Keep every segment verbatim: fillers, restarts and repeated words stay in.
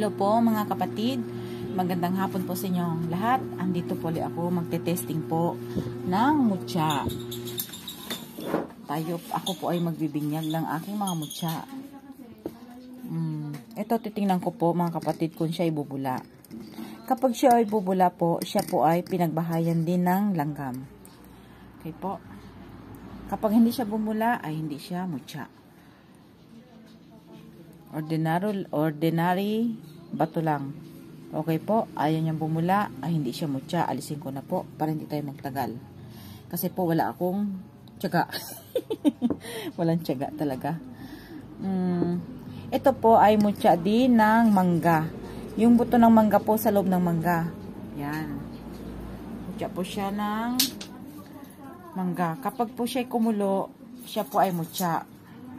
Hello po mga kapatid, magandang hapon po sa inyong lahat. Andito po ulit ako magte-testing po ng mutya. Tayo, ako po ay magbibinyag ng aking mga mutya. Hmm, ito titingnan ko po mga kapatid kung siya ay bubula. Kapag siya ay bubula po, siya po ay pinagbahayan din ng langgam. Okay po. Kapag hindi siya bumula ay hindi siya mutya. Ordinary, ordinary bato lang. Okay po, ayaw niyang bumula, ay hindi siya mutya. Alisin ko na po para hindi tayo magtagal. Kasi po wala akong tiyaga. Walang tiyaga talaga. Hmm, ito po ay mutya din ng mangga. Yung buto ng mangga po sa loob ng mangga. Yan. Mutya po siya ng mangga. Kapag po siya ay kumulo, siya po ay mutya.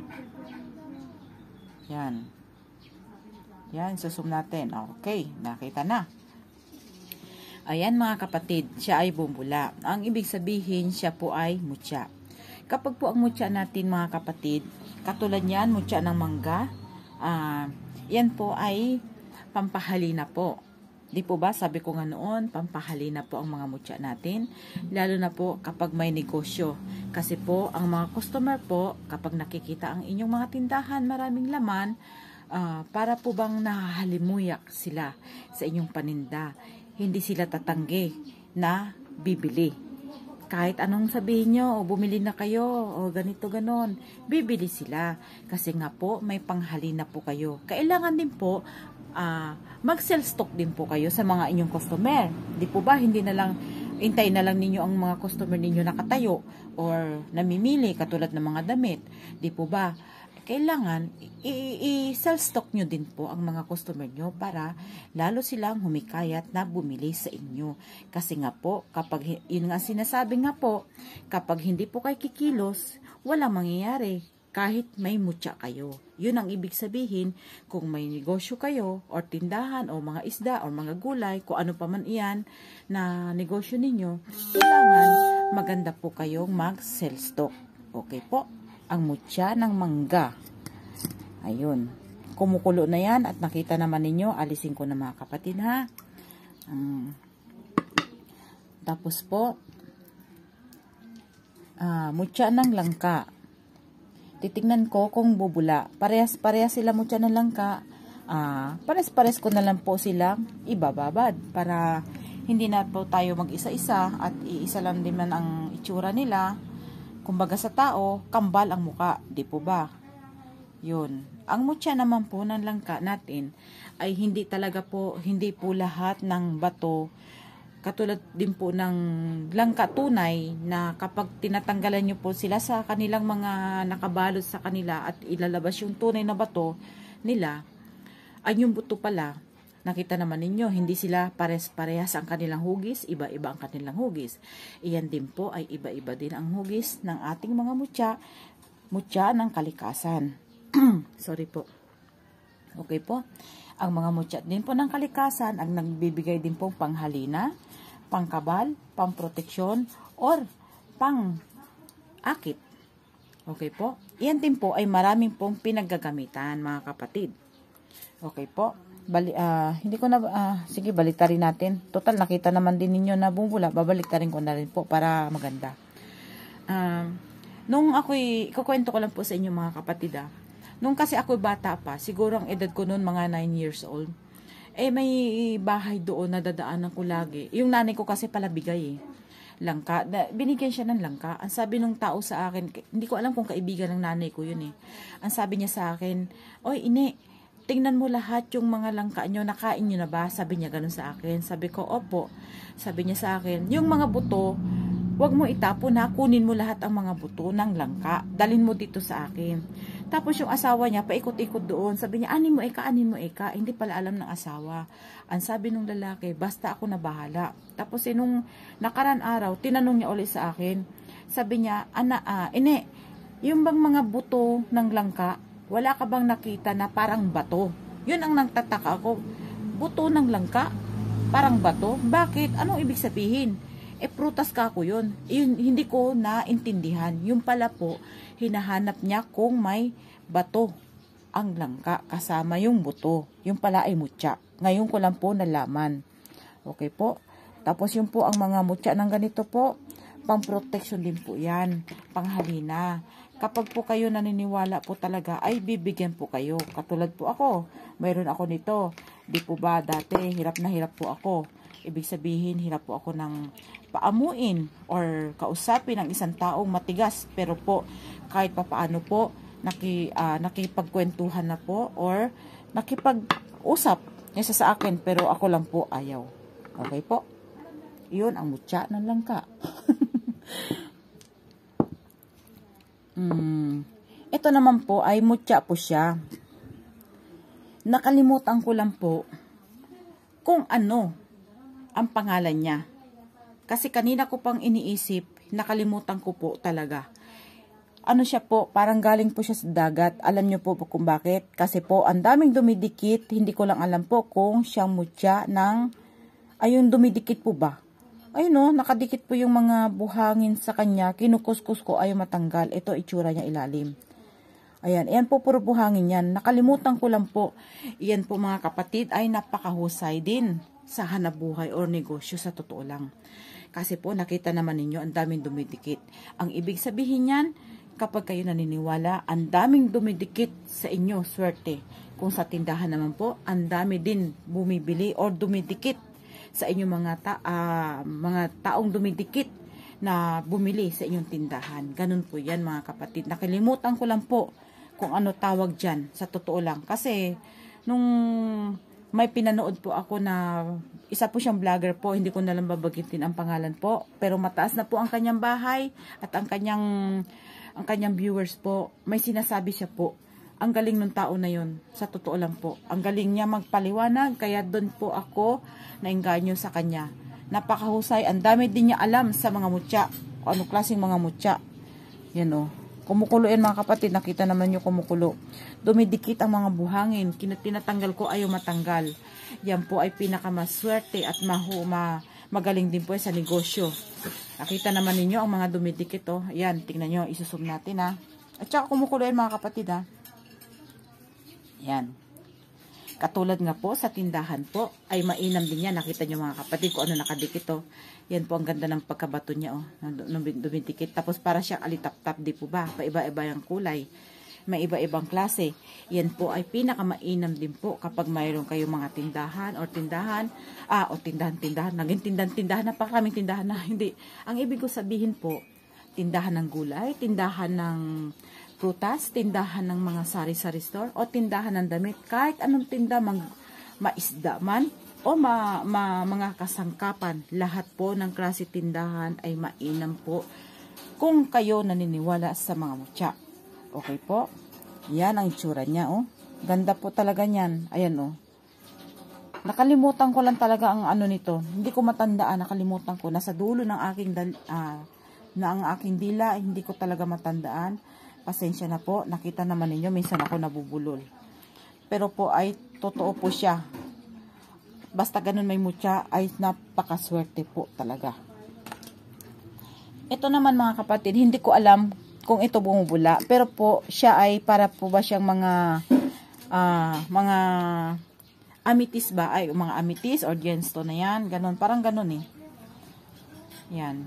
Yan. Yan, susum natin. Okay, nakita na. Ayan mga kapatid, siya ay bumula. Ang ibig sabihin, siya po ay mutya. Kapag po ang mutya natin mga kapatid, katulad yan, mutya ng mangga, uh, yan po ay pampahalina po. Di po ba, sabi ko nga noon, pampahalina po ang mga mutya natin, lalo na po kapag may negosyo. Kasi po, ang mga customer po, kapag nakikita ang inyong mga tindahan, maraming laman, uh, para po bang nahahalimuyak sila sa inyong paninda. Hindi sila tatanggi na bibili. Kahit anong sabihin nyo, o bumili na kayo, o ganito ganon, bibili sila. Kasi nga po, may panghalina po kayo. Kailangan din po, uh, mag-sell stock din po kayo sa mga inyong customer. Di po ba, hindi na lang, intay na lang ninyo ang mga customer ninyo nakatayo or namimili katulad ng mga damit. Di po ba, kailangan i-sell stock nyo din po ang mga customer nyo para lalo silang humikayat na bumili sa inyo. Kasi nga po, kapag, yun nga sinasabi nga po, kapag hindi po kayo kikilos, walang mangyayari. Kahit may mutya kayo. Yun ang ibig sabihin, kung may negosyo kayo, or tindahan, o mga isda, or mga gulay, kung ano pa man iyan na negosyo ninyo, kailangan maganda po kayong mag-sell stock. Okay po? Ang mutya ng mangga. Ayun. Kumukulo na yan, at nakita naman ninyo, alisin ko na mga kapatid ha. Um, tapos po, uh, mutya ng langka. Titignan ko kung bubula. Parehas-parehas sila mutya ng langka. Ah, pares-pares ko na lang po silang ibababad para hindi na po tayo mag-isa-isa at iisa lang din man ang itsura nila. Kumbaga sa tao, kambal ang muka. Di po ba? Yun. Ang mutya naman po ng langka natin ay hindi talaga po, hindi po lahat ng bato. Katulad din po ng langka tunay na kapag tinatanggalan nyo po sila sa kanilang mga nakabalot sa kanila at ilalabas yung tunay na bato nila, ay yung buto pala, nakita naman ninyo, hindi sila pares-parehas ang kanilang hugis, iba-iba ang kanilang hugis. Iyan din po ay iba-iba din ang hugis ng ating mga mutya, mutya ng kalikasan. Sorry po. Okay po. Ang mga mutya din po ng kalikasan ang nagbibigay din pong panghalina, pangkabal, pangproteksyon, or pang-akit. Okay po? Iyan din po ay maraming pong pinaggagamitan mga kapatid. Okay po? Bali, uh, hindi ko na, uh, sige baliktarin natin. Total, nakita naman din ninyo na bumula, babaliktarin ko na rin po para maganda. Uh, nung ako'y, ikukwento ko lang po sa inyo mga kapatid ah. Nung kasi ako'y bata pa, siguro ang edad ko noon mga nine years old, eh may bahay doon na dadaanan ko lagi. Yung nanay ko kasi pala bigay eh. Langka. Binigyan siya ng langka. Ang sabi ng tao sa akin, hindi ko alam kung kaibigan ng nanay ko yun eh. Ang sabi niya sa akin, oy ine, tingnan mo lahat yung mga langka nyo, nakain nyo na ba? Sabi niya ganun sa akin. Sabi ko, opo. Sabi niya sa akin, yung mga buto, wag mo itapon ha, kunin mo lahat ang mga buto ng langka. Dalhin mo dito sa akin. Tapos yung asawa niya, paikot-ikot doon. Sabi niya, anin mo eka, anin mo eka. Hindi pala alam ng asawa. Ang sabi nung lalaki, basta ako na bahala. Tapos eh, nung nakaraan araw, tinanong niya ulit sa akin. Sabi niya, ana, ah, ine, yung bang mga buto ng langka, wala ka bang nakita na parang bato? Yun ang nagtataka ako. Buto ng langka? Parang bato? Bakit? Anong ibig sabihin? Eh, prutas ka ko yun. Yun, hindi ko naintindihan. Yung pala po, hinahanap niya kung may bato. ang langka kasama yung buto. Yung pala ay mutya. Ngayon ko lang po nalaman. Okay po. Tapos yung po ang mga mutya ng ganito po, pang protection din po yan. Panghalina. Kapag po kayo naniniwala po talaga, ay bibigyan po kayo. Katulad po ako. Mayroon ako nito. Di po ba dati, hirap na hirap po ako. Ibig sabihin, hirap po ako ng paamuin or kausapin ng isang taong matigas. Pero po, kahit pa paano po, naki, uh, nakipagkwentuhan na po or nakipag-usap niya sa akin. Pero ako lang po ayaw. Okay po? Yun ang mutya ng langka. hmm. Ito naman po ay mutya po siya. Nakalimutan ko lang po kung ano ang pangalan niya. Kasi kanina ko pang iniisip, nakalimutan ko po talaga. Ano siya po, parang galing po siya sa dagat. Alam niyo po kung bakit? Kasi po, ang daming dumidikit. Hindi ko lang alam po kung siyang mutya ng, ayun, dumidikit po ba? Ayun o, nakadikit po yung mga buhangin sa kanya. Kinukuskus ko, ayaw matanggal. Ito, itsura niya ilalim. Ayan, ayan po, puro buhangin yan. Nakalimutan ko lang po. Iyan po mga kapatid, ay napakahusay din sa hanabuhay or negosyo sa totoo lang. Kasi po, nakita naman ninyo, ang daming dumidikit. Ang ibig sabihin yan, kapag kayo naniniwala, ang daming dumidikit sa inyo, swerte. Kung sa tindahan naman po, ang dami din bumibili or dumidikit sa inyong mga, ta uh, mga taong dumidikit na bumili sa inyong tindahan. Ganun po yan mga kapatid. Nakalimutan ko lang po kung ano tawag dyan, sa totoo lang. Kasi, nung may pinanood po ako na isa po siyang vlogger po, hindi ko na lang babagitin ang pangalan po, pero mataas na po ang kanyang bahay at ang kanyang ang kanyang viewers po, may sinasabi siya po. Ang galing ng tao na yun, sa totoo lang po. Ang galing niya magpaliwanag, kaya doon po ako nainganyo sa kanya. Napakahusay, ang dami din niya alam sa mga mutya, kung ano klaseng mga mutya. Yan o. Kumukulo yan mga kapatid, nakita naman nyo kumukulo. Dumidikit ang mga buhangin, tinatanggal ko ayaw matanggal. Yan po ay pinakamaswerte at mahu, ma, magaling din po sa negosyo. Nakita naman ninyo ang mga dumidikit oh. Yan, tingnan nyo, isusum natin ha. At saka kumukulo yan mga kapatid ha. Yan. Katulad nga po sa tindahan po, ay mainam din yan. Nakita nyo mga kapatid kung ano nakadikit oh. Yan po ang ganda ng pagkabato niya oh. Dumidikit. Tapos para siyang alitap-tap di po ba? Paiba-iba yung kulay. May iba-ibang klase. Yan po ay pinakamainam din po kapag mayroon kayong mga tindahan or tindahan. Ah, o tindahan-tindahan. Naging tindahan-tindahan. Napakaraming tindahan na. Hindi. Ang ibig ko sabihin po, tindahan ng gulay, tindahan ng prutas, tindahan ng mga sari-sari store, o tindahan ng damit. Kahit anong tinda, mag, maisda man, o ma, ma, mga kasangkapan, lahat po ng klase tindahan ay mainam po kung kayo naniniwala sa mga mutya. Okay po? Yan ang itsura niya, oh. Ganda po talaga niyan. Ayan, oh. Nakalimutan ko lang talaga ang ano nito. Hindi ko matandaan, nakalimutan ko. Nasa dulo ng aking, uh, na ang aking dila, hindi ko talaga matandaan. Pasensya na po. Nakita naman ninyo, minsan ako nabubulol. Pero po ay totoo po siya. Basta ganun may mutya, ay napakaswerte po talaga. Ito naman mga kapatid, hindi ko alam kung ito bumubula. Pero po, siya ay para po ba siyang mga uh, mga amethyst ba? Ay, mga amethyst or gemstone na yan. Ganun, parang ganun eh. Yan.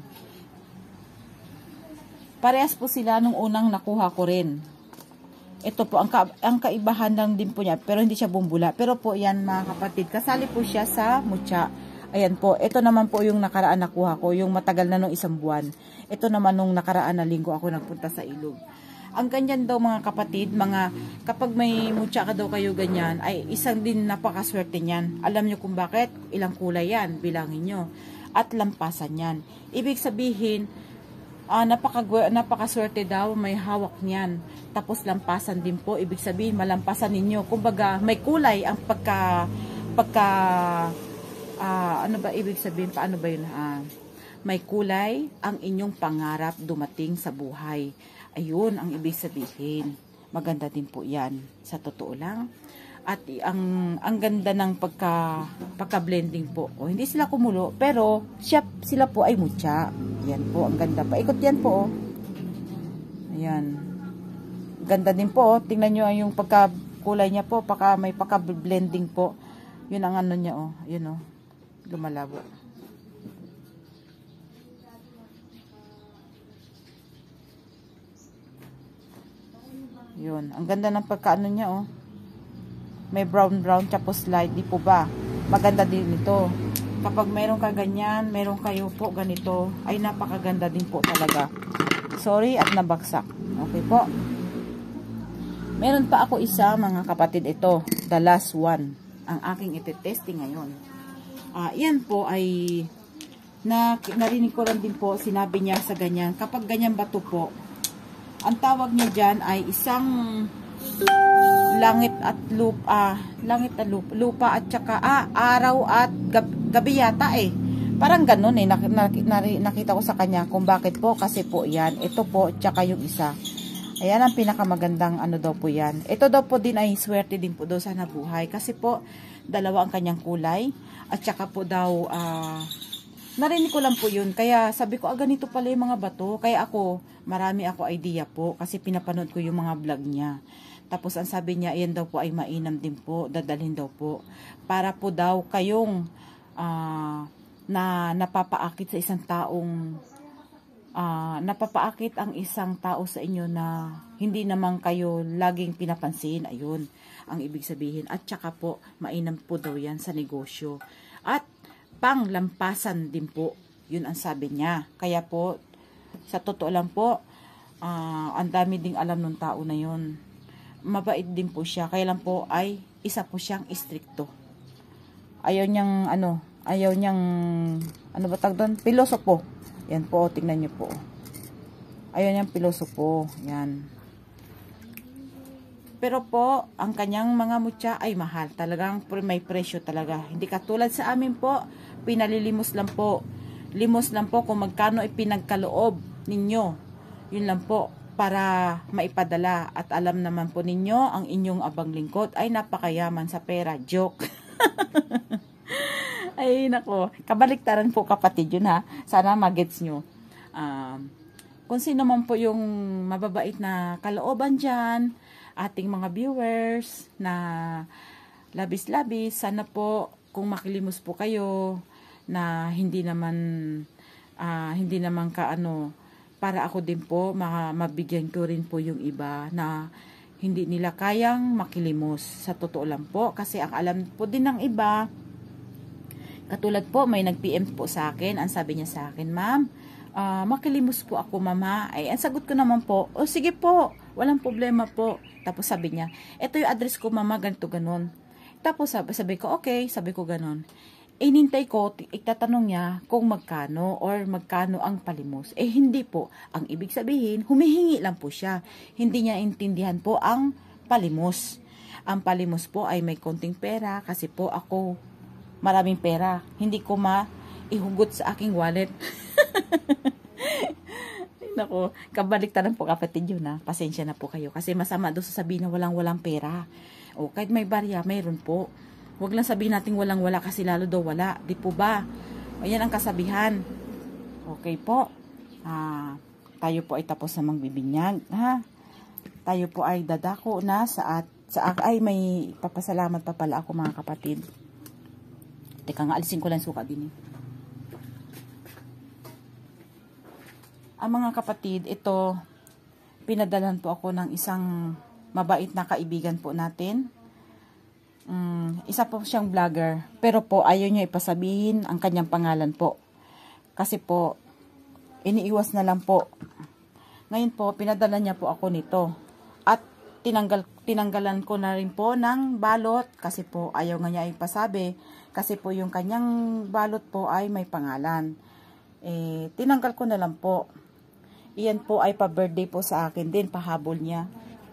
Parehas po sila nung unang nakuha ko rin. Ito po, ang, ka ang kaibahan lang din po niya, pero hindi siya bumbula. Pero po yan mga kapatid, kasali po siya sa mutya. Ayan po, ito naman po yung nakaraan nakuha ko, yung matagal na nung isang buwan. Ito naman nung nakaraan na linggo ako nagpunta sa ilog. Ang ganyan daw mga kapatid, mga kapag may mutya ka daw kayo ganyan, ay isang din napakaswerte niyan. Alam nyo kung bakit? Ilang kulay yan, bilangin nyo. At lampasan yan. Ibig sabihin, Uh, napaka, napakaswerte daw, may hawak niyan. Tapos lampasan din po, ibig sabihin malampasan ninyo. Kumbaga, may kulay ang pagka, pagka, uh, ano ba ibig sabihin, paano ba yun? Uh, may kulay ang inyong pangarap dumating sa buhay. Ayun ang ibig sabihin. Maganda din po yan, sa totoo lang. At ang ang ganda ng pagka pagka-blending po. O, hindi sila kumulo, pero siya, sila po ay mutya. Yan po, ang ganda pa. Ikot yan po. Oh. Ayan. Ganda din po. Oh. Tingnan nyo yung pagka kulay niya po, paka, may paka-blending po. Yun ang ano niya, oh. Yun, oh. Lumalabo. Yun. Ang ganda ng pagkaano niya, oh. May brown-brown, tapos light. Di po ba? Maganda din ito. Kapag meron ka ganyan, meron kayo po ganito, ay napakaganda din po talaga. Sorry at nabagsak. Okay po. Meron pa ako isa, mga kapatid, ito. The last one. Ang aking iti-testing ngayon. Uh, yan po ay na, narinig ko lang din po, sinabi niya sa ganyan. Kapag ganyan bato po, ang tawag niya dyan ay isang langit at lupa, ah, langit at lupa, lupa at saka ah, araw at gab, gabi yata eh. Parang ganun eh, nak, nak, nak, nakita ko sa kanya kung bakit po, kasi po yan, ito po, tsaka yung isa. Ayan ang pinakamagandang ano daw po yan. Ito daw po din ay swerte din po daw sa nabuhay, kasi po, dalawa ang kanyang kulay, at saka po daw, ah, narinig ko lang po yun, kaya sabi ko, ah, ganito pala yung mga bato, kaya ako, marami ako idea po, kasi pinapanood ko yung mga vlog niya. Tapos ang sabi niya, ayan daw po ay mainam din po, dadalhin daw po. Para po daw kayong uh, na napapaakit sa isang taong, uh, napapaakit ang isang tao sa inyo na hindi naman kayo laging pinapansin. Ayun, ang ibig sabihin. At saka po, mainam po daw yan sa negosyo. At panglampasan din po, yun ang sabi niya. Kaya po, sa totoo lang po, uh, ang dami ding alam ng tao na yun. Mabait din po siya. Kaya lang po ay isa po siyang istrikto. Ayaw niyang ano, ayaw niyang ano ba tawag doon? Pilosopo. Yan po, tingnan niyo po. Ayaw niyang pilosopo. Yan. Pero po, ang kanyang mga mutya ay mahal. Talagang may presyo talaga. Hindi katulad sa amin po, pinalilimos lang po. Limos lang po kung magkano ay pinagkaloob ninyo. Yun lang po, para maipadala. At alam naman po ninyo, ang inyong abang lingkod ay napakayaman sa pera. Joke. Ay nako, kabaliktaran po kapatid yun ha. Sana magets nyo. Um, kung sino man po yung mababait na kalooban dyan, ating mga viewers na labis-labis, sana po kung makilimos po kayo na hindi naman uh, hindi naman kaano, para ako din po, mabigyan ko rin po yung iba na hindi nila kayang makilimos. Sa totoo lang po, kasi ang alam po din ng iba, katulad po, may nag-P M po sa akin, ang sabi niya sa akin, ma'am, uh, makilimos po ako, mama. Ay, ang sagot ko naman po, o oh, sige po, walang problema po. Tapos sabi niya, ito yung address ko, mama, ganito, ganon. Tapos sabi, sabi ko, okay, sabi ko ganon. Inintay ko, itatanong niya kung magkano or magkano ang palimos. Eh hindi po. Ang ibig sabihin, humihingi lang po siya. Hindi niya intindihan po ang palimos. Ang palimos po ay may konting pera kasi po ako maraming pera. Hindi ko maihugot sa aking wallet. Nako, kabaliktaran po kapatid yun ha. Pasensya na po kayo. Kasi masama doon sasabihin na walang-walang pera. O kahit may barya, mayroon po. Huwag lang sabihin natin walang-wala kasi lalo daw wala. Di po ba? Ayan ang kasabihan. Okay po. Ah, tayo po ay tapos na magbibinyag. Ha? Tayo po ay dadako na sa at sa ay may papasalamat pa pala ako mga kapatid. Teka nga, alisin ko lang suka din eh. Ang mga kapatid, ito pinadalan po ako ng isang mabait na kaibigan po natin. Um, isa po siyang vlogger, pero po ayaw niya ipasabihin ang kanyang pangalan po kasi po iniiwas na lang po. Ngayon po pinadala niya po ako nito at tinanggal, tinanggalan ko na rin po ng balot kasi po ayaw nga niya ipasabi kasi po yung kanyang balot po ay may pangalan. Eh, tinanggal ko na lang po. Iyan po ay pa-birthday po sa akin din, pahabol niya.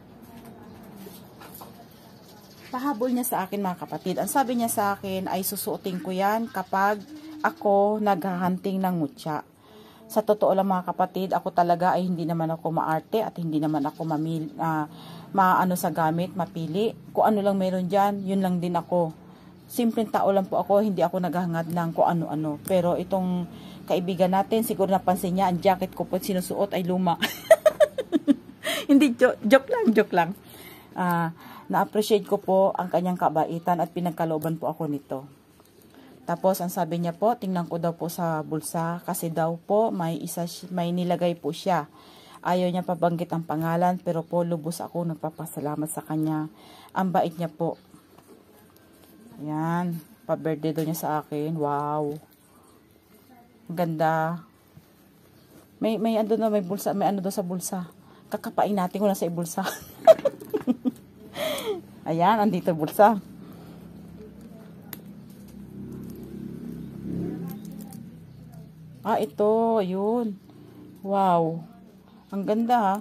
Pahabol niya sa akin mga kapatid. Ang sabi niya sa akin ay susuotin ko yan kapag ako naghahunting ng mutya. Sa totoo lang mga kapatid, ako talaga ay hindi naman ako maarte at hindi naman ako mamil, uh, maano sa gamit, mapili. Kung ano lang meron dyan, yun lang din ako. Simpleng tao lang po ako, hindi ako naghahangad ng kung ano-ano. Pero itong kaibigan natin, siguro napansin niya, ang jacket ko po sinusuot ay luma. Hindi, jo joke lang, joke lang. Uh, na-appreciate ko po ang kanyang kabaitan at pinagkalooban po ako nito. Tapos, ang sabi niya po, tingnan ko daw po sa bulsa kasi daw po may, isa, may nilagay po siya. Ayaw niya pabanggit ang pangalan pero po lubos ako nagpapasalamat sa kanya. Ang bait niya po. Ayan. Pa-birthday daw niya sa akin. Wow. Ang ganda. May, may ano na, may bulsa, may ano daw sa bulsa. Kakapain natin kung nasa bulsa. Ayan, andito bulsa. Ah, ito, yun. Wow. Ang ganda ha.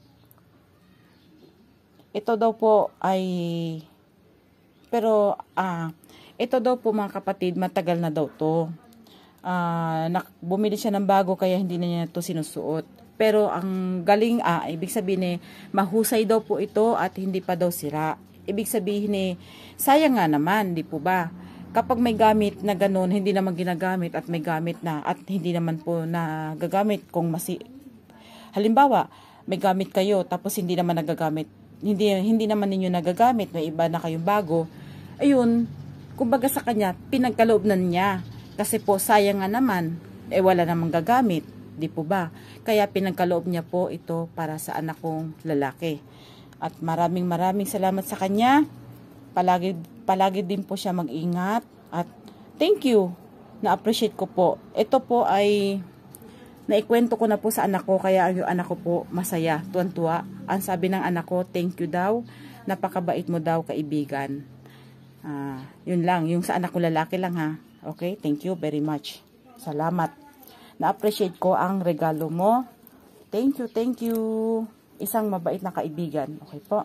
Ito daw po ay, pero, ah, ito daw po mga kapatid, matagal na daw to. Ah, bumili siya ng bago kaya hindi na niya ito sinusuot. Pero ang galing, ah, ibig sabihin eh, mahusay daw po ito at hindi pa daw sira. Ibig sabihin eh, sayang nga naman, di po ba? Kapag may gamit na ganun, hindi naman ginagamit at may gamit na at hindi naman po na gagamit kung masi... Halimbawa, may gamit kayo tapos hindi naman nagagamit. Hindi, hindi naman ninyo nagagamit, may iba na kayong bago. Ayun, kumbaga sa kanya, pinagkaloob na niya. Kasi po, sayang nga naman, eh wala namang gagamit. Di po ba? Kaya pinagkaloob niya po ito para sa anak kong lalaki. At maraming maraming salamat sa kanya. Palagi, palagi din po siya mag-ingat. At thank you. Na-appreciate ko po. Ito po ay naikwento ko na po sa anak ko. Kaya yung anak ko po masaya. Tuwan-tuwa. Ang sabi ng anak ko, thank you daw. Napakabait mo daw, kaibigan. Ah, yun lang. Yung sa anak ko lalaki lang ha. Okay? Thank you very much. Salamat. Na-appreciate ko ang regalo mo. Thank you, thank you. Isang mabait na kaibigan. Okay po.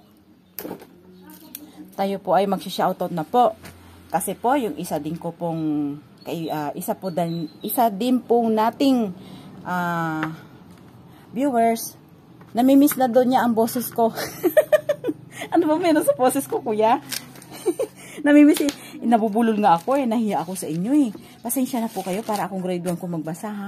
Tayo po ay mag-shoutout na po. Kasi po, yung isa din ko pong, kay, uh, isa po din, isa din pong nating uh, viewers, namimiss na doon niya ang boses ko. Ano ba meron sa boses ko, kuya? Namimiss, eh, nabubulol nga ako eh, nahiya ako sa inyo eh. Pasensya na po kayo para akong grade one ko magbasa ha.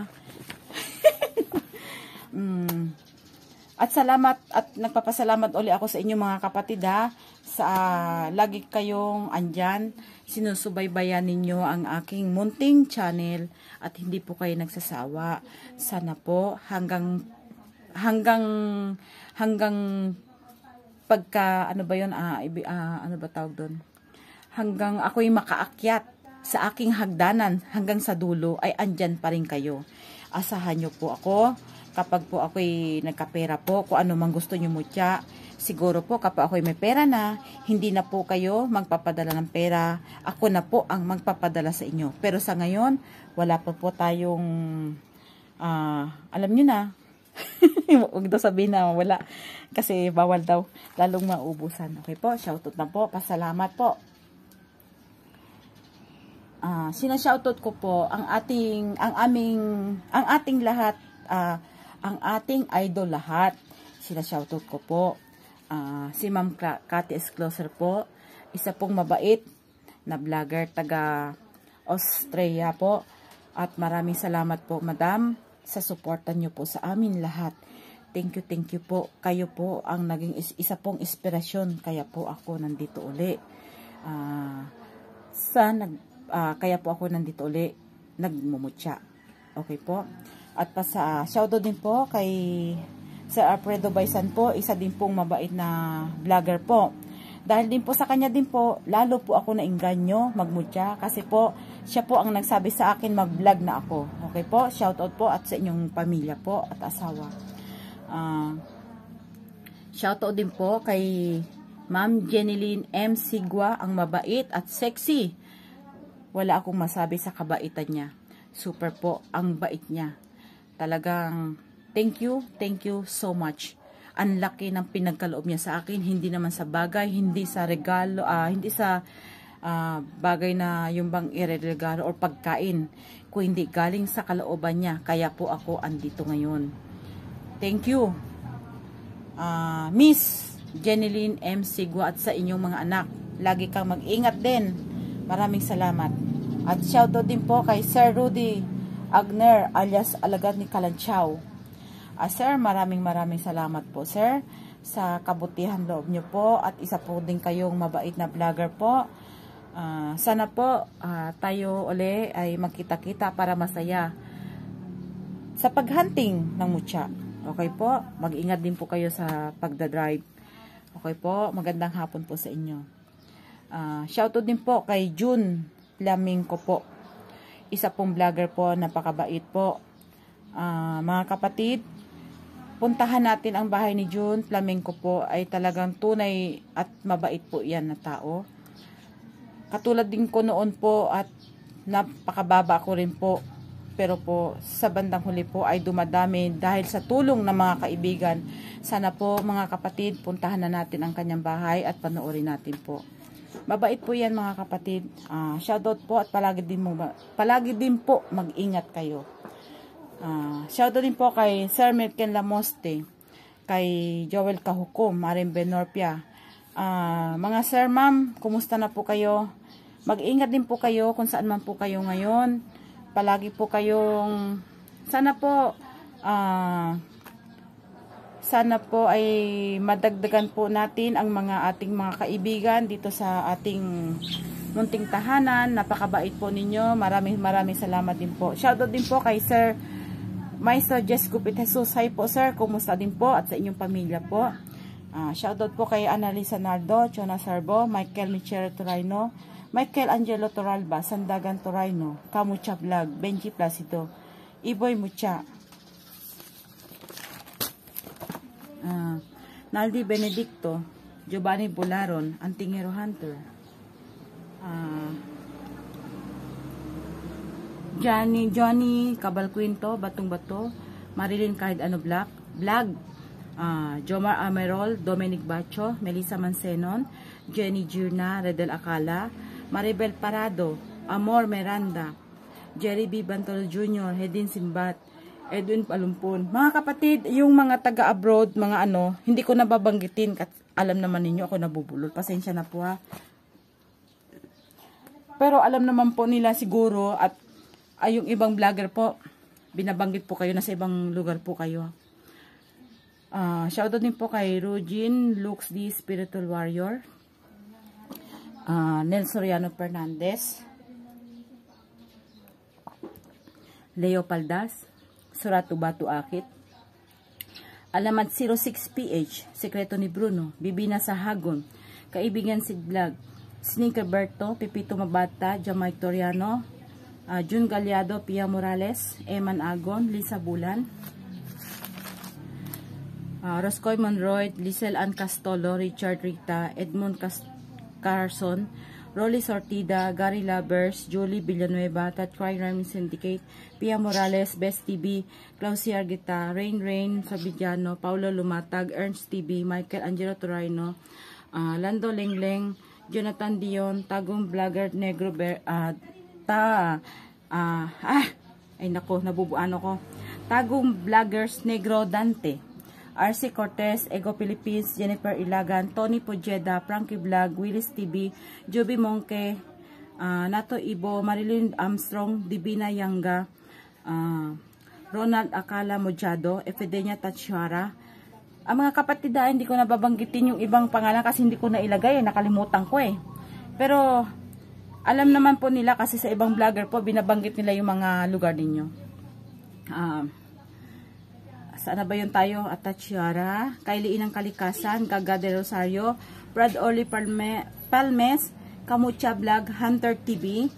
mm. At salamat at nagpapasalamat uli ako sa inyo mga kapatid ha. Sa uh, lagi kayong andyan, sinusubaybayan ninyo ang aking munting channel at hindi po kayo nagsasawa. Sana po hanggang hanggang hanggang pagka ano ba 'yon ah, uh, ano ba tawag doon? Hanggang ako'y makaakyat sa aking hagdanan hanggang sa dulo ay andyan pa rin kayo. Asahan nyo po ako kapag po ako'y nagkapera po, kung ano mang gusto nyo mutya. Siguro po kapag ako'y may pera na, hindi na po kayo magpapadala ng pera. Ako na po ang magpapadala sa inyo. Pero sa ngayon, wala po po tayong, uh, alam nyo na, huwag daw sabihin na wala. Kasi bawal daw, lalong maubusan. Okay po, shoutout na po, pasalamat po. Uh, sinashoutout ko po ang ating ang aming ang ating lahat uh, ang ating idol lahat. Sinashoutout ko po uh, si Ma'am Cathy Escloser po, isa pong mabait na vlogger taga Australia po, at maraming salamat po madam sa suporta niyo po sa amin lahat. Thank you, thank you po. Kayo po ang naging is isa pong inspirasyon kaya po ako nandito uli. Uh, sa nag Uh, kaya po ako nandito uli nagmumutya. Okay po. At pa sa uh, shoutout din po kay Sir Alfredo Baisan po, isa din pong mabait na vlogger po. Dahil din po sa kanya din po, lalo po ako nainganyo magmutya kasi po siya po ang nagsabi sa akin mag-vlog na ako. Okay po. Shoutout po at sa inyong pamilya po at asawa. Uh, shoutout din po kay Ma'am Jeneline M. Sigwa, ang mabait at sexy. Wala akong masabi sa kabaitan niya. Super po ang bait niya. Talagang thank you, thank you so much. Ang laki ng pinagkaloob niya sa akin, hindi naman sa bagay, hindi sa regalo, uh, hindi sa uh, bagay na yung bang ireregalo or pagkain, kung hindi galing sa kalooban niya. Kaya po ako andito ngayon. Thank you, uh, Miss Jeneline M. Sigwa, at sa inyong mga anak. Lagi kang mag-ingat din. Maraming salamat. At shoutout din po kay Sir Rudy Agner alias Alagad ni Kalanchaw. Ah, sir, maraming maraming salamat po, sir, sa kabutihan loob nyo po at isa po din kayong mabait na vlogger po. Uh, sana po uh, tayo uli ay magkita-kita para masaya sa paghunting ng mutya. Okay po? Mag-ingat din po kayo sa pagdadrive. Okay po? Magandang hapon po sa inyo. Uh, shoutout din po kay June Flamingo po. Isa pong vlogger po, napakabait po. Uh, mga kapatid, puntahan natin ang bahay ni June Flamingo po, ay talagang tunay at mabait po yan na tao. Katulad din ko noon po at napakababa ko rin po. Pero po sa bandang huli po ay dumadami dahil sa tulong ng mga kaibigan. Sana po mga kapatid, puntahan na natin ang kanyang bahay at panoorin natin po. Mabait po yan mga kapatid. Uh, shoutout po at palagi din, mo, palagi din po mag-ingat kayo. Uh, shoutout din po kay Sir Melken Lamoste, kay Joel Kahukom, Marin Benorpia. Uh, mga sir, ma'am, kumusta na po kayo? Mag-ingat din po kayo kung saan man po kayo ngayon. Palagi po kayong, sana po, uh, sana po ay madagdagan po natin ang mga ating mga kaibigan dito sa ating munting tahanan. Napakabait po ninyo. Maraming maraming salamat din po. Shoutout din po kay Sir Maestro Jesco Jesus. Hi po sir, kumusta din po at sa inyong pamilya po. Uh, shoutout po kay Annalisa Nardo, Chona Sarbo, Michael Michero Torayno, Michael Angelo Toralba, Sandagan Torayno, Kamucha Vlog, Benji Placido, Iboy Mucha, uh, Naldi Benedicto, Giovanni Bularon, Antingero Hunter, uh, Johnny, Johnny Cabalquinto, Batong Bato, Marilyn Kahit Ano Black, Vlog, uh, Jomar Amerol, Dominic Bacho, Melissa Mansenon, Jenny Girna, Redel Acala, Maribel Parado, Amor Miranda, Jerry B. Bantol Junior, Hedin Simbat, Edwin Palumpon. Mga kapatid, yung mga taga-abroad, mga ano, hindi ko nababanggitin, at alam naman ninyo ako nabubulol. Pasensya na po ha. Pero alam naman po nila siguro at ay yung ibang vlogger po, binabanggit po kayo, nasa ibang lugar po kayo. Uh, shoutout din po kay Rugin Lux D. Spiritual Warrior, uh, Nel Soriano Fernandez, Leo Paldas, Suratu Batu Akit, Alamat zero six P H, Sekreto ni Bruno, Bibina sa Hagon, Kaibigan Sid Vlog, Sneaker Berto, Pipito Mabata, Jamay Toriano, Uh, Jun Galiado, Pia Morales, Eman Agon, Lisa Bulan, uh, Roscoe Monroy, Lisel Ann Castolo, Richard Rita, Edmund Cas Carson, Rolly Sortida, Gary Labers, Julie Villanueva, Tatcry Rhyming Syndicate, Pia Morales, Best T V, Clausia Argueta, Rain Rain Fabiano, Paulo Lumatag, Ernst T V, Michael Angelo Torayno, uh, Lando Lengleng, Jonathan Dion, Tagong Vlogger Negro Bear, uh, ta uh, ah ay nako, nabubuan ako. Tagong Vloggers Negro Dante, R C Cortez, Ego Philippines, Jennifer Ilagan, Tony Pojeda, Frankie Vlog, Willis T V, Joby Monke, uh, Nato Ibo, Marilyn Armstrong, Divina Yanga, uh, Ronald Akala Mojado, Efedenia Tachiara. Ang mga kapatid, hindi ko nababanggitin yung ibang pangalan kasi hindi ko na ilagay, nakalimutan ko eh. Pero alam naman po nila kasi sa ibang vlogger po, binabanggit nila yung mga lugar ninyo. Uh, saan na ba yun tayo? Atachiara, Kylie Inang Kalikasan, Gaga de Rosario, Brad Oli Palme, Palmes, Kamucha Vlog, Hunter T V,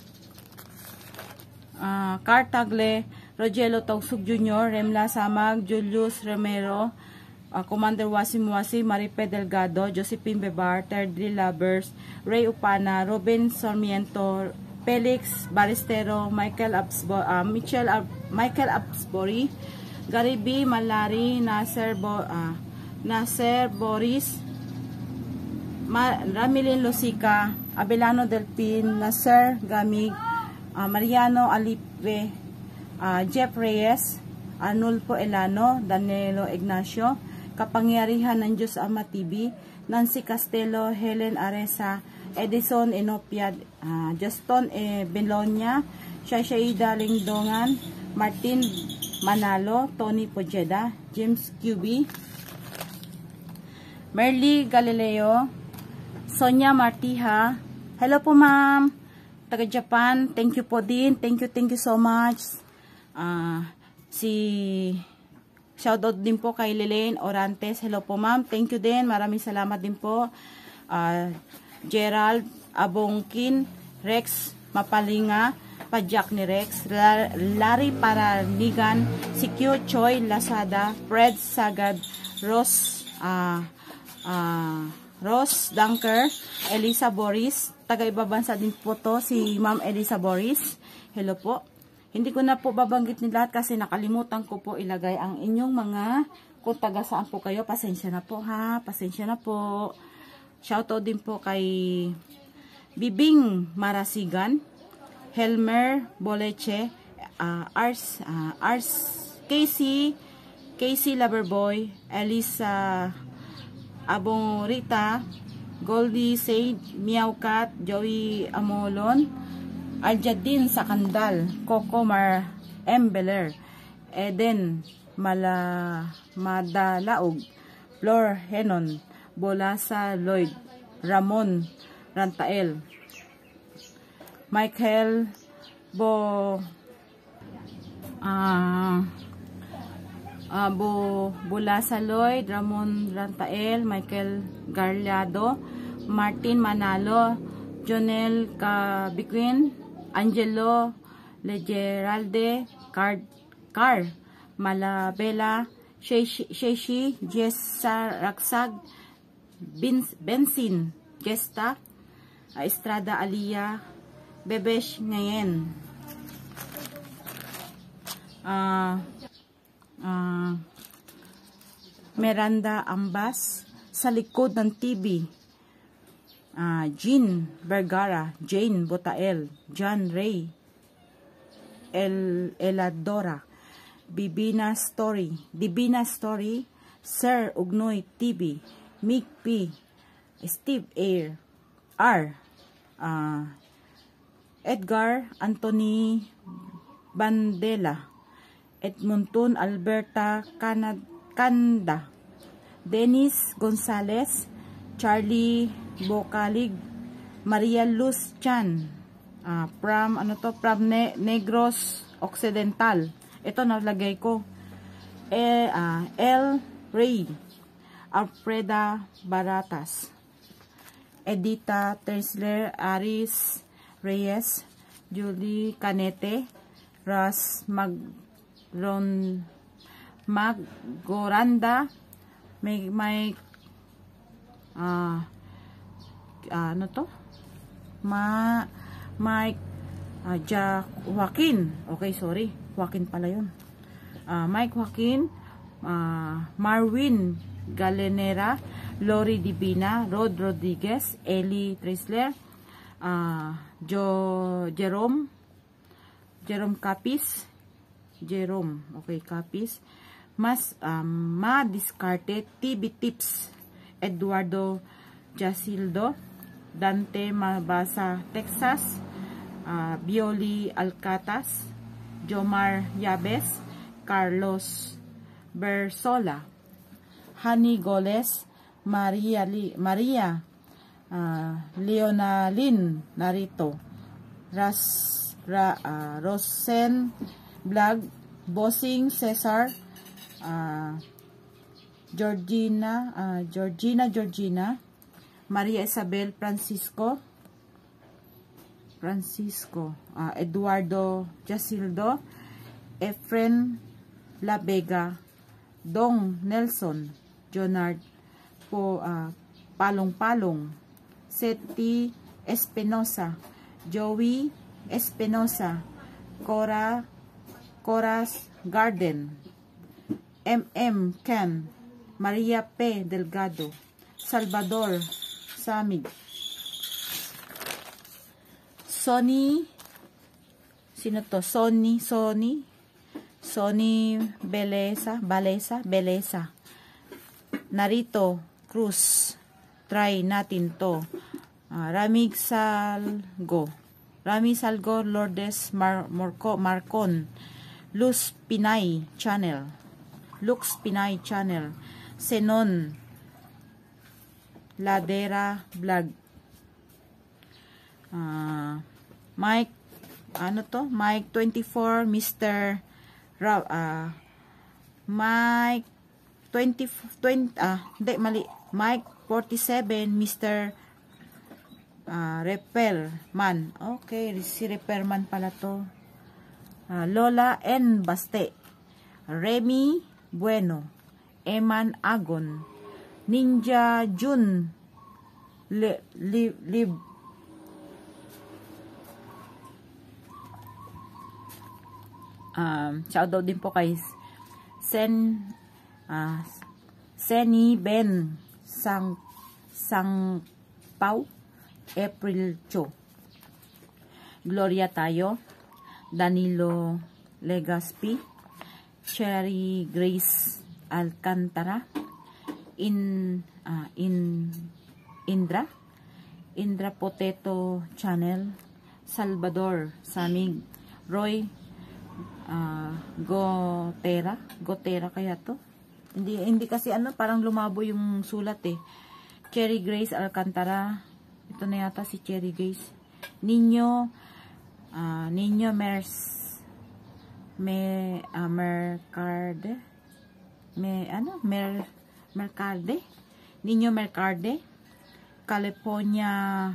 uh, Cartagle, Rogelio Tausug Junior, Remla Samag, Julius Romero, Uh, Commander Wasim Wasi, Maripe Delgado, Josephine Bebar, Terdri Lovers, Ray Upana, Robin Sarmiento, Felix Baristero, Michael Absbo, uh, Michelle Ab Michael Absbury, Gary B. Malari, Nasser, Bo uh, Nasser Boris, Ma Ramilin Lusica, Abelano Delpin, Nasser Gamig, uh, Mariano Alipe, uh, Jeff Reyes, Arnulfo Elano, Danilo Ignacio, Kapangyarihan ng Diyos Ama T V, Nancy Castelo, Helen Aresa, Edison Enopia, uh, Juston e Belonia, Shashaida Lingdongan, Martin Manalo, Tony Pojeda, James Q B, Merly Galileo, Sonia Martiha. Hello po ma'am, taga Japan. Thank you po din. Thank you, thank you so much. Uh, si shoutout din po kay Lelaine Orantes. Hello po ma'am. Thank you din. Maraming salamat din po. Uh, Gerald Abongkin, Rex Mapalinga, Pajak ni Rex, Larry Paranigan, si Q Choi Lazada, Fred Sagad, Ross uh, uh, Ross Dunker, Elisa Boris, taga ibabansa din po to, si Ma'am Elisa Boris. Hello po. Hindi ko na po babanggit ni lahat kasi nakalimutan ko po ilagay ang inyong mga, kung taga saan po kayo, pasensya na po ha, pasensya na po. Shoutout din po kay Bibing Marasigan, Helmer Boleche, uh, Ars, uh, Ars, Casey, Casey Loverboy, Elisa Abongrita, Goldie Said, Meow Cat, Joey Amolon, Aljadin Sakandal, Coco Mar Embeler, Eden Mala Madalaog, Flor Henon, Bolasa Lloyd, Ramon Rantael, Michael Bo ah uh, Abo Bolasa Lloyd, Ramon Rantael, Michael Garliado, Martin Manalo, Jonel Cabiquin, Angelo Legeralde, Car, Car Malabela, Sheshi, Jessa Raksag, Bensin, Gesta, Estrada Alia, Bebesh Ngayen, ah uh, Uh, Miranda Ambas, sa likod ng T V, uh, Jean Vergara, Jane Botael, John Ray, El Eladora, Bibina Story, Divina Story, Sir Ugnoy T V, Mick P, Steve Air, R, uh, Edgar Anthony Bandela, Edmonton Alberta Canada, Kanda, Dennis Gonzalez, Charlie Bocalig, Maria Luz Chan, uh, from ano to, from ne Negros Occidental. Ito nalagay ko. E, uh, L Ray, Alfreda Baratas, Edita Tersler, Aris Reyes, Julie Canete, Ras Mag Ron Magoranda, may may ah uh, ano to? Ma Mike uh, ja Joaquin. Okay, sorry. Joaquin pala 'yun. Uh, Mike Joaquin, uh, Marwin Galenera, Lori Divina, Rod Rodriguez, Eli Trisler, uh, Jo Jerome Jerome Capis, Jerome, okay, Capis, Mas um, Ma Discarte, T V Tips, Eduardo Jasildo, Dante Mabasa, Texas, uh, Bioli Alcatas, Jomar Yabes, Carlos Bersola, Hani Goles, Maria Li, Maria uh, Leonalyn Narito, Ras Ra, uh, Rosen Vlog, Bossing Cesar, uh, Georgina, uh, Georgina Georgina, Maria Isabel Francisco, Francisco, uh, Eduardo Jasildo, Efren La Vega, Dong Nelson, Jonard po, uh, Palong Palong, Seti Espinosa, Joey Espinosa, Cora Coras Garden, M M Ken, Maria P. Delgado, Salvador Samig, Sony, sino to? Sony, Sony, Sony Beleza, Balesa, Beleza, Narito Cruz, try natin to. Uh, Ramig Salgo, Rami Salgo, Lourdes Mar Morco, Marcon, Luz Pinay Channel, Lux Pinay Channel, Senon Ladera Vlog. Uh, Mike, ano to? Mike twenty-four, Mister Ra, uh, Mike twenty, twenty, ah, hindi, mali. Mike forty-seven, Mister Uh, Repairman. Okay, si Repairman pala to. Uh, Lola N. Baste. Remy Bueno. Eman Agon. Ninja Jun. Li, li, Lib. Um, shoutout din po kay Sen uh, Seni Ben Sang Sang Pau. April Cho. Gloria Tayo. Danilo Legaspi. Cherry Grace Alcantara. In, uh, in Indra. Indra Potato Channel. Salvador Samig. Roy uh, Gotera. Gotera kaya to? Hindi, hindi kasi ano, parang lumabo yung sulat eh. Cherry Grace Alcantara. Ito na yata si Cherry Grace. Ninyo, uh, Ninyo Mers, me, uh, Mercade, me, ano, Mer, Mercade, Ninyo Mercade, California,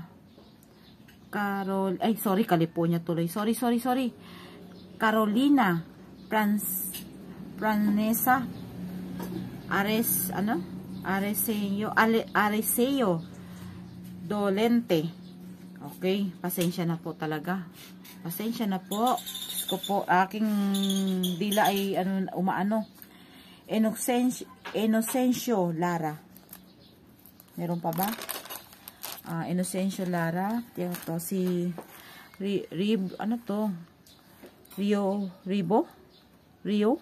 Carol, ay, sorry, California tuloy, sorry, sorry, sorry, Carolina, Franz, Franesa, Ares, ano, Areseo, Ale, Areseo, Dolente. Okay, pasensya na po talaga. Pasensya na po. Diyos ko po, aking dila ay ano, umaano. Inocencio, Inocencio Lara. Meron pa ba? Uh, Inocencio Lara. Ito si Ri, Rib, ano to? Rio, Ribo? Rio?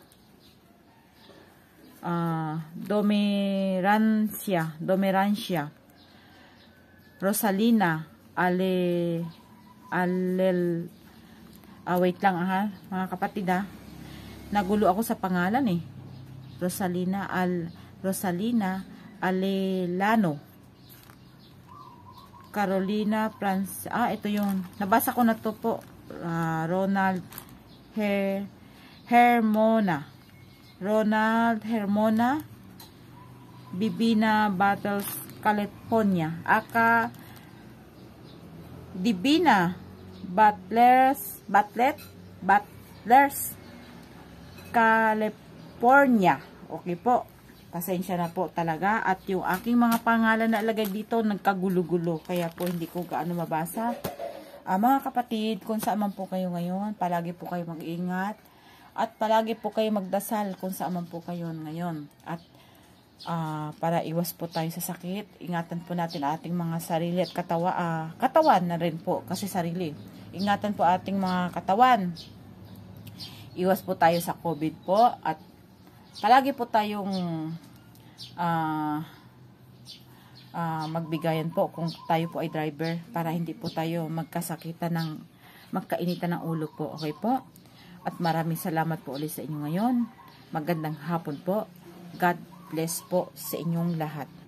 Uh, Domerancia. Domerancia. Rosalina Ale Alel ah, wait lang ha mga kapatid ha, nagulo ako sa pangalan eh. Rosalina Al Rosalina Alelano, Carolina France, ah ito yung nabasa ko na to po. uh, Ronald Her Hermona Ronald Hermona Bibina Battles California. Aka Divina Butlers Butlet Butlers California. Okay po. Pasensya na po talaga. At yung aking mga pangalan na ilagay dito nagkagulo-gulo. Kaya po hindi ko gaano mabasa. Uh, mga kapatid, kung saan man po kayo ngayon, palagi po kayo mag-iingat. At palagi po kayo magdasal kung saan man po kayo ngayon. At Uh, para iwas po tayo sa sakit, ingatan po natin ating mga sarili at katawa, uh, katawan na rin po kasi sarili. Ingatan po ating mga katawan. Iwas po tayo sa COVID po at palagi po tayong uh, uh, magbigayan po kung tayo po ay driver para hindi po tayo magkasakitan ng magkainitan ng ulo po. Okay po? At maraming salamat po ulit sa inyo ngayon. Magandang hapon po. God bless po sa inyong lahat.